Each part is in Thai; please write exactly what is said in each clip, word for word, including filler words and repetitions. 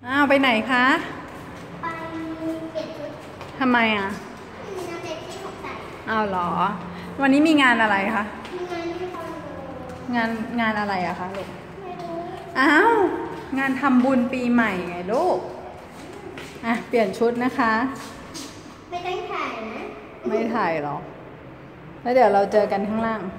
อ้าวไปไหนคะไปเปลี่ยนชุดทำไมอ่ะมีน้ำเด็กที่ผมใส่อ้าวเหรอวันนี้มีงานอะไรคะมีงานที่คอนโดงานงานอะไรอะคะลูกไม่รู้อ้าวงานทำบุญปีใหม่ไงลูกอ่ะเปลี่ยนชุดนะคะไม่ต้องถ่ายนะไม่ถ่ายหรอแล้วเดี๋ยวเราเจอกันข้างล่าง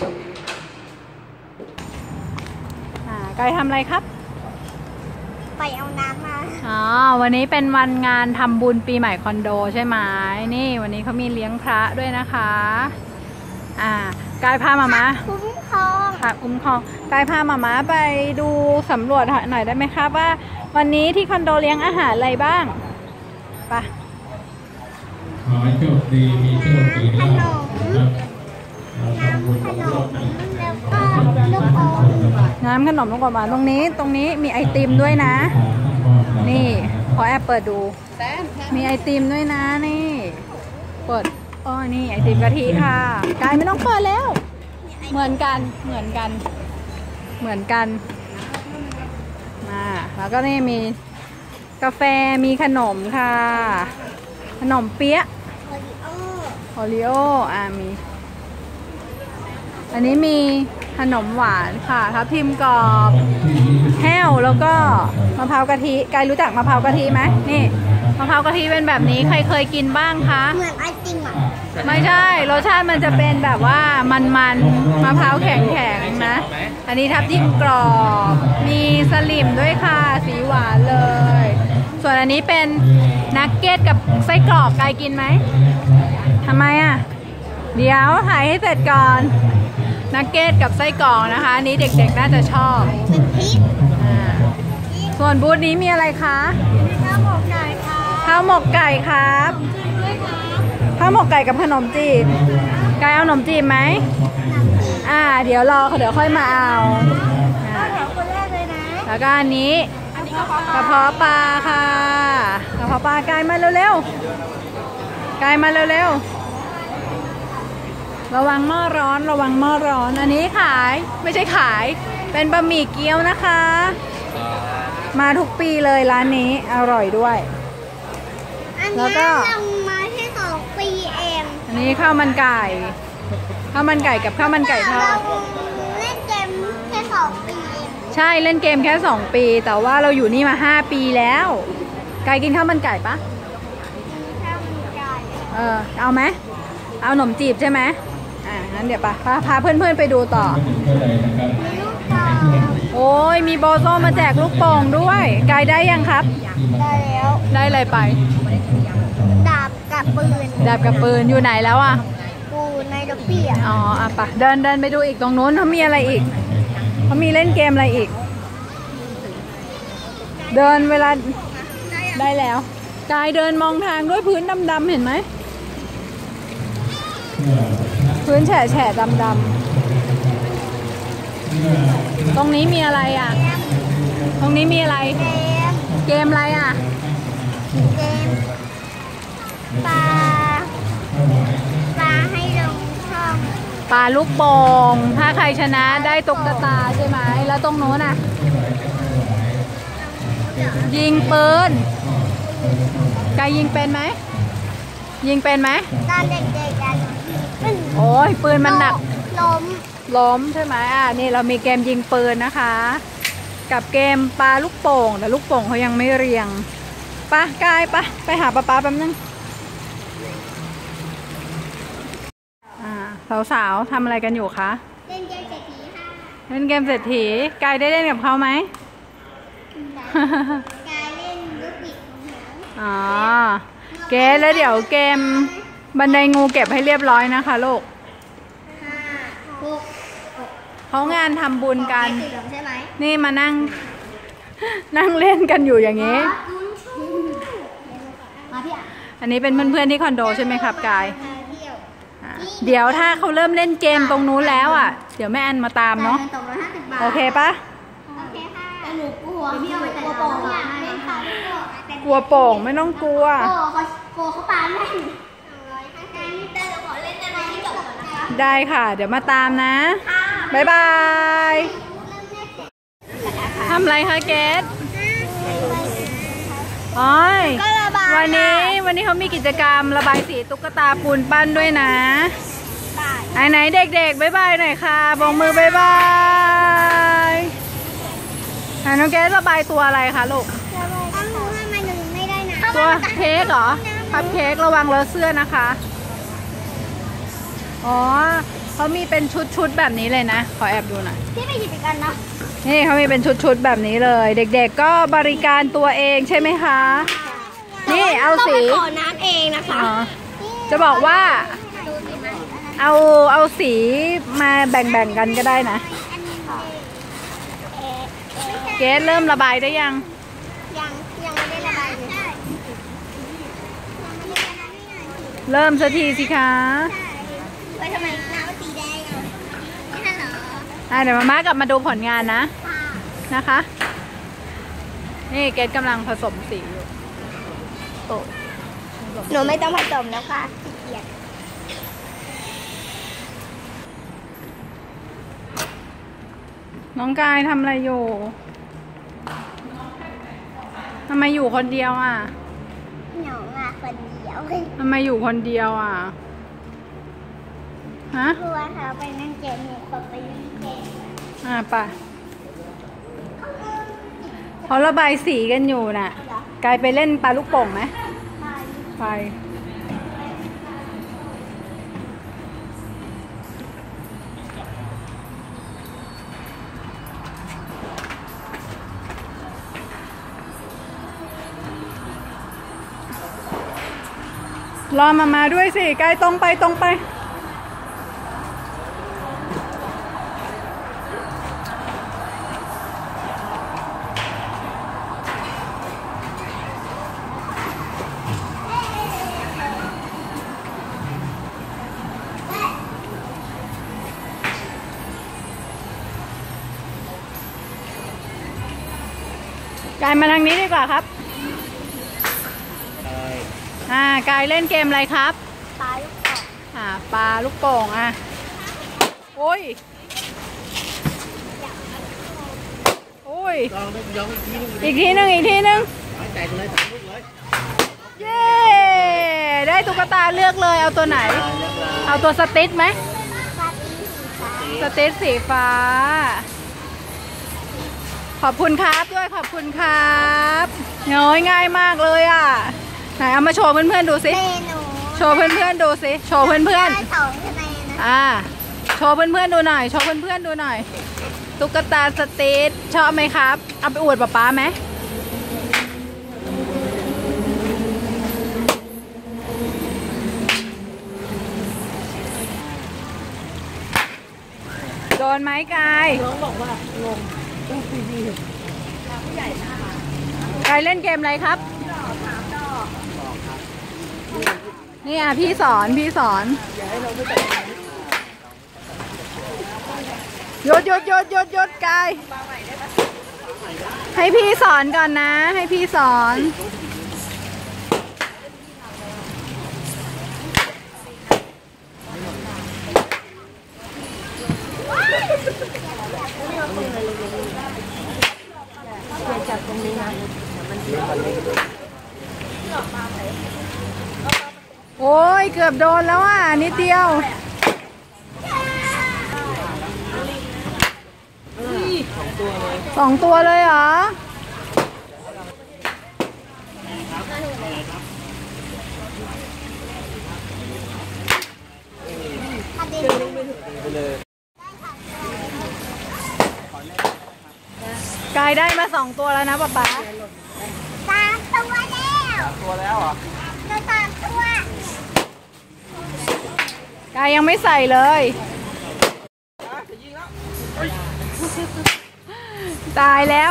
อ่ากายทำอะไรครับไปเอาน้ำมาอ๋อวันนี้เป็นวันงานทำบุญปีใหม่คอนโดใช่ไหมนี่วันนี้เขามีเลี้ยงพระด้วยนะคะอ่ากายพามามาคุ้มครองค่ะคุ้มครองกายพามามาไปดูสำรวจหน่อยได้ไหมคะว่าวันนี้ที่คอนโดเลี้ยงอาหารอะไรบ้างไปขอให้โชคดีมีโชคดีแล้วนะครับเราทำบุญกับโลกนี้น้ำขนมลูกอมหวานตรงนี้ตรงนี้มีไอติมด้วยนะนี่ขอแอบเปิดดูมีไอติมด้วยนะนี่เปิดอ๋อนี่ไอติมกะทิค่ะกายไม่ต้องเปิดแล้วเหมือนกันเหมือนกันเหมือนกันมาแล้วก็นี่มีกาแฟมีขนมค่ะขนมเปี๊ยะโอริโออ่ามีอันนี้มีขนมหวานค่ะทับทิมกรอบแห้วแล้วก็มะพร้าวกะทิกายรู้จักมะพร้าวกะทิไหมนี่มะพร้าวกะทิเป็นแบบนี้ใครเคยกินบ้างคะเหมือนไอติมอ่ะไม่ใช่รสชาติมันจะเป็นแบบว่ามันๆมะพร้าวแข็งๆนะอันนี้ทับทิมกรอบมีสลิมด้วยค่ะสีหวานเลยส่วนอันนี้เป็นนักเก็ตกับไส้กรอกกายกินไหมทำไมอ่ะเดี๋ยวถ่ายให้เสร็จก่อนนักเก็ตกับไส้กรอกนะคะอันนี้เด็กๆน่าจะชอบส่วนบูธนี้มีอะไรคะข้าวหมกไก่ค่ะข้าวหมกไก่ครับข้าวหมกไก่กับขนมจีบกายเอาขนมจีบไหมอ่าเดี๋ยวรอเดี๋ยวค่อยมาเอาแถวคนแรกเลยนะแล้วก็อันนี้กระเพาะปลาค่ะกระเพาะปลากายมาเร็วๆกายมาเร็วๆระวังหม้อร้อนระวังหม้อร้อนอันนี้ขายไม่ใช่ขายเป็นบะหมี่เกี๊ยวนะคะมาทุกปีเลยร้านนี้อร่อยด้วยแล้วก็เรามาแค่สองปีเองอันนี้ข้าวมันไก่ข้าวมันไก่กับข้าวมันไก่ทอดเล่นเกมแค่สองปีเองใช่เล่นเกมแค่สองปีแต่ว่าเราอยู่นี่มาห้าปีแล้วไก่กินข้าวมันไก่ปะข้าวมันไก่เออเอาไหมเอาขนมจีบใช่ไหมอ่างั้นเดี๋ยวปะพาพาเพื่อนๆไปดูต่อโอ้ยมีโบโซมาแจกลูกโป่งด้วยกายได้ยังครับได้แล้วได้อะไรไปดาบกับปืนดาบกับปืนอยู่ไหนแล้วอ่ะกูในดอกเบี้ยอ๋ออ่ะปะเดินเดินไปดูอีกตรงนู้นเขามีอะไรอีกเขามีเล่นเกมอะไรอีกเดินเวลาได้แล้วกายเดินมองทางด้วยพื้นดำๆเห็นไหมพื้นแฉะแฉะดำๆตรงนี้มีอะไรอ่ะตรงนี้มีอะไรเกมอะไรอ่ะเกมปลาปลาให้ลงช่องปลาลูกโป่งถ้าใครชนะได้ตุ๊กตาใช่ไหมแล้วตรงโน้นอ่ะยิงปืนกายยิงเป็นไหมยิงเป็นไหมตอนเด็กๆกันโอ้ยปืนมันหนักล้มล้มใช่ไหมอ่ะนี่เรามีเกมยิงปืนนะคะกับเกมปลาลูกโป่งแต่ลูกโป่งเขายังไม่เรียงปะกายปะไปหาป๊าป๊าแป๊บนึงอ่าสาวๆทำอะไรกันอยู่คะเล่นเกมเศรษฐีค่ะเล่นเกมเศรษฐีกายได้เล่นกับเขาไหมกายเล่นลูกบิดอ๋อเกมแล้วเดี๋ยวเกมบันไดงูเก็บให้เรียบร้อยนะคะลูกเขางานทำบุญกันนี่มานั่งนั่งเล่นกันอยู่อย่างนี้อันนี้เป็นเพื่อนๆที่คอนโดใช่ไหมครับกายเดี๋ยวถ้าเขาเริ่มเล่นเกมตรงนู้นแล้วอ่ะเดี๋ยวแม่แอนมาตามเนาะโอเคปะกลัวพี่เอาไปแต่โป่งกลัวโป่งไม่ต้องกลัวโป่งเขาปาเล่นได้ค่ะเดี๋ยวมาตามนะบ๊ายบายทำไรคะเกดวันนี้วันนี้เขามีกิจกรรมระบายสีตุ๊กตาปูนปั้นด้วยนะไหนไหนเด็กๆบ๊ายบายหน่อยค่ะบอกมือบ๊ายบายน้องเกดระบายตัวอะไรคะลูกตัวเค้กเหรอคัพเค้กระวังเลอะเสื้อนะคะอ๋อเขามีเป็นชุดๆแบบนี้เลยนะขอแอบดูหน่อยที่ไปหยิบกันเนาะนี่เขามีเป็นชุดๆแบบนี้เลยเด็กๆก็บริการตัวเองใช่ไหมคะนี่เอาสีขอน้ำเองนะคะจะบอกว่าเอาเอาสีมาแบ่งๆกันก็ได้นะเกสเริ่มระบายได้ยังยังยังไม่ได้ระบายเลยเริ่มสักทีสิคะไปทำไมน้ำมันสีแดงอ่ะไม่ใช่เหรออ่ะเดี๋ยวมาม่ากลับมาดูผลงานนะนะคะนี่เกสกำลังผสมสีอยู่โตหนูไม่ต้องผสมแล้วค่ะขี้เกียจน้องกายทำอะไรอยู่ทำไมอยู่คนเดียวอ่ะหนูมาคนเดียวทำไมอยู่คนเดียวอ่ะฮะเพราะว่าเขาไปนั่งเกมหนูก็ไปนั่งเกมอ่ะป่ะเขาระบายสีกันอยู่น่ะกายไปเล่นปลาลูกโป่งไหมไปรอมามาด้วยสิกายตรงไปตรงไปกายมาทางนี้ดีกว่าครับอ่ากายเล่นเกมอะไรครับปลาลูกโป่งอ่าปลาลูกโป่งอ่ะโอ้ยโอ้ยอีกทีหนึ่งอีกทีหนึ่งเย้ได้ตุ๊กตาเลือกเลยเอาตัวไหนเอาตัวสติ๊ดไหมสติ๊ดสีฟ้าขอบคุณครับด้วยขอบคุณครับน้อยง่ายมากเลยอ่ะไหนเอามาโชว์เพื่อนๆดูสิโชว์เพื่อนๆดูสิโชว์เพื่อนๆอ่าโชว์เพื่อนๆดูหน่อยโชว์เพื่อนๆดูหน่อยตุ๊กตาสติ๊ดชอบไหมครับเอาไปอวดป๊าป๊าไหมโดนไหมกายน้องบอกว่าลงต้องซีดีกายเล่นเกมอะไรครับนี่อ่ะพี่สอนพี่สอนหยุดหยุดหยุดหยุดหยุดกายให้พี่สอนก่อนนะให้พี่สอนจับตรงนี้นะโอ้ยเกือบโดนแล้วอ่ะนิดเดียวสองตัวเลยเหรอกายได้มาสองตัวแล้วนะป๊าป๊าสามตัวแล้วสามตัวแล้วเหรอสามตัวกายยังไม่ใส่เลยตายแล้ว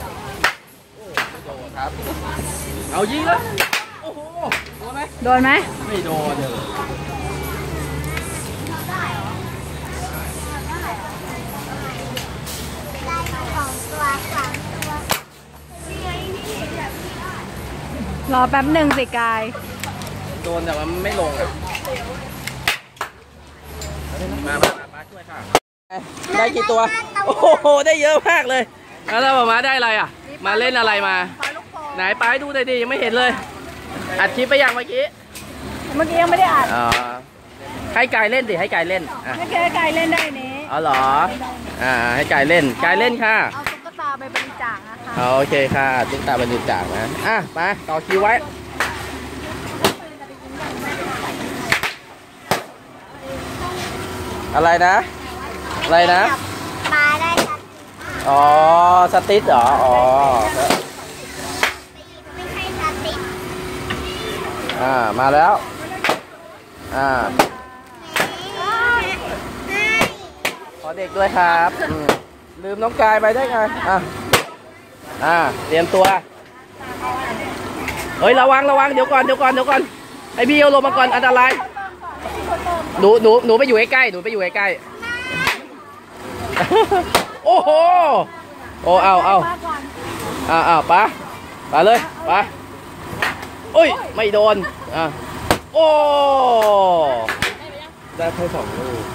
เอายิงแล้วโอ้โหโดนไหมโดนไหมไม่โดนเลยรอแป๊บหนึ่งสิกายโดนแต่ว่าไม่ลงอ่ะมามามาช่วยค่ะได้กี่ตัวโอ้โหได้เยอะมากเลยแล้วมาได้อะไรอ่ะมาเล่นอะไรมาไหนไปดูได้ดิยังไม่เห็นเลยอัดคลิปไปยังเมื่อกี้เมื่อกี้ยังไม่ได้อ่านอ๋อให้กายเล่นดิให้กายเล่นอ่ะไม่เคยไก่เล่นได้นี้อ๋อเหรออ่าให้กายเล่นกายเล่นค่ะเอาตุ๊กตาไปบริจาคนะคะเอาโอเคค่ะตุ๊กตาบรรจุจากนะอ่ะมาต่อคิวไว้อะไรนะอะไรนะปลาได้ครับอ๋อสติ๊ดเหรออ๋อไม่ใช่สติ๊กอ่ามาแล้วอ่าขอเด็กด้วยครับอืมลืมน้องกายไปได้ไงอ่ะอ่าเตรียมตัวเฮ้ยระวังระวังเดี๋ยวก่อนเดี๋ยวก่อนเดี๋ยวก่อนไอพี่เอาลงมาก่อนอันตรายหนูหนูหนูไปอยู่ใกล้ๆหนูไปอยู่ใกล้ๆโอ้โหโอ้เอาเอาอ่าอ่าปะปะเลยปะโอ้ยไม่โดนอ่ะโอ้ได้แค่สองลูก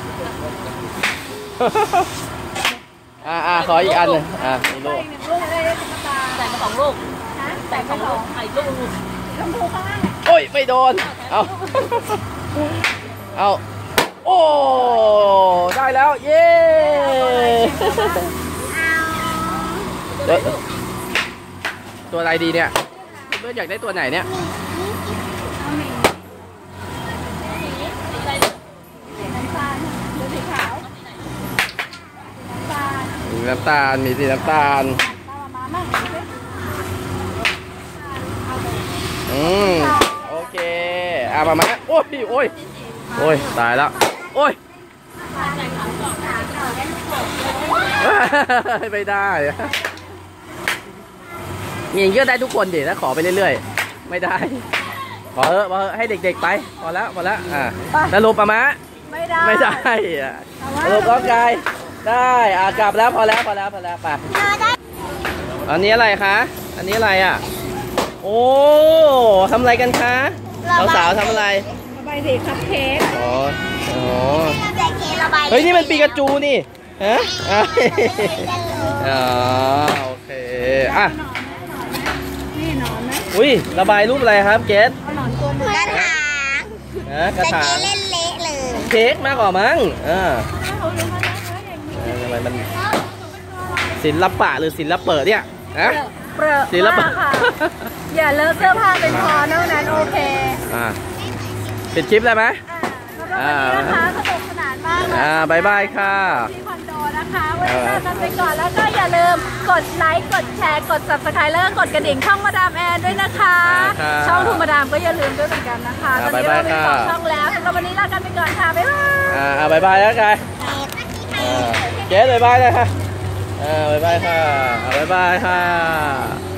อ่าอ่าขออีกอันหนึ่งอ่าอีกลูกลูกได้ตุ๊กตาใส่มาสองลูกใส่มาสองไอ้ลูกลูกลูกข้างล่างโอ้ยไม่โดนเอาเอาโอ้ได้แล้วเย้เดี๋ยวตัวอะไรดีเนี่ยเพื่อนอยากได้ตัวไหนเนี่ยน้ำตาลหรือสีขาวน้ำตาลมีน้ำตาลมีสีน้ำตาลตามามั่งอืมโอเคอ่ะมามาโอ้ยโอ้ยโอ้ยตายแล้วโอ้ยไม่ได้มีอย่างเยอะได้ทุกคนดิถ้าขอไปเรื่อยๆไม่ได้ขอเออมาให้เด็กๆไปพอแล้วพอแล้วอ่ะสรุปปะมะไม่ได้ไม่ได้อ่ะสรุปก็กายได้อ่ะกลับแล้วพอแล้วพอแล้วพอแล้วไปอันนี้อะไรคะอันนี้อะไรอ่ะโอ้ทำอะไรกันคะสาวๆทำอะไรระบายสีคัพเค้กอ๋ออ๋อแต่เกระบายเฮ้ยนี่มันปีกาจูนี่ฮะอ่ะอ๋อโอเคอ่ะนี่หนอนไหมอุ้ยระบายรูปอะไรครับเกสเอาหนอนตัวนึงกระถางฮะกระแต่ถางเกเล่นเละเลยเค้กมากกว่ามั้งอ่าเขาดูมาแล้วเขาอย่างนี้เออทำไมมันศิลปะหรือศิลปะเนี่ยฮะเปรอะศิลปะมากค่ะ อย่าเลอะเสื้อผ้าเป็นพอเท่านั้นโอเคอ่าปิดคลิปได้ไหมอ่าสำหรับวันนี้นะคะสนุกสนานมากเลยอ่าบายบายค่ะที่คอนโดนะคะวันนี้ลากันไปก่อนแล้วก็อย่าลืมกดไลค์กดแชร์กด ซับสไครบ์ แล้วก็กดกระดิ่งช่องมาดามแอนด้วยนะคะครับช่องทูมาดามก็อย่าลืมด้วยเหมือนกันนะคะตอ่าอนนี้เรามีบ๊ายบายสองค่ะช่องแล้วสำหรับวันนี้ลากันไปก่อนค่ะบ๊ายบายอ่าอ่าบายบายแล้วกันอ่าเกสบายบายเลยค่ะอ่าบายบายค่ะอ่าบายบายค่ะ